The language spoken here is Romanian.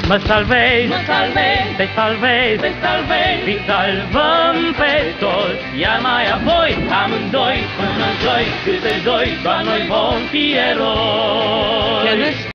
Mă salvezi, Mă salvezi, te salvezi, te salvezi, și salvăm pe toți. Iar mai apoi, amândoi, până joi, câte doi, doar noi vom fi eroi.